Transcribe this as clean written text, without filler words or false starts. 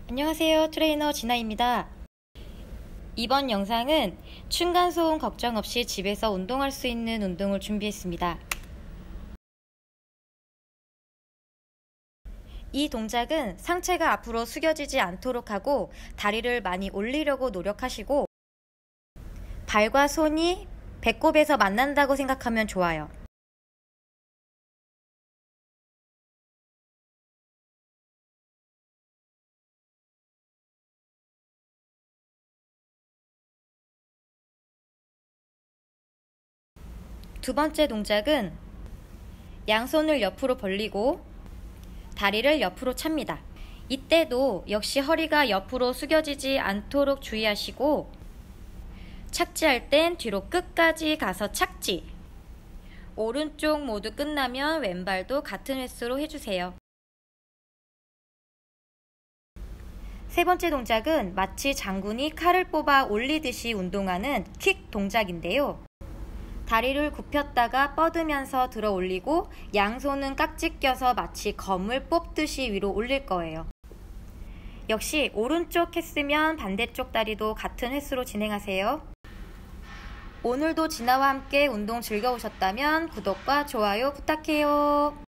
안녕하세요. 트레이너 진아입니다. 이번 영상은 층간소음 걱정 없이 집에서 운동할 수 있는 운동을 준비했습니다. 이 동작은 상체가 앞으로 숙여지지 않도록 하고 다리를 많이 올리려고 노력하시고 발과 손이 배꼽에서 만난다고 생각하면 좋아요. 두 번째 동작은 양손을 옆으로 벌리고 다리를 옆으로 찹니다. 이때도 역시 허리가 옆으로 숙여지지 않도록 주의하시고 착지할 땐 뒤로 끝까지 가서 착지. 오른쪽 모두 끝나면 왼발도 같은 횟수로 해주세요. 세 번째 동작은 마치 장군이 칼을 뽑아 올리듯이 운동하는 킥 동작인데요. 다리를 굽혔다가 뻗으면서 들어 올리고 양손은 깍지 껴서 마치 검을 뽑듯이 위로 올릴 거예요. 역시 오른쪽 했으면 반대쪽 다리도 같은 횟수로 진행하세요. 오늘도 진아와 함께 운동 즐거우셨다면 구독과 좋아요 부탁해요.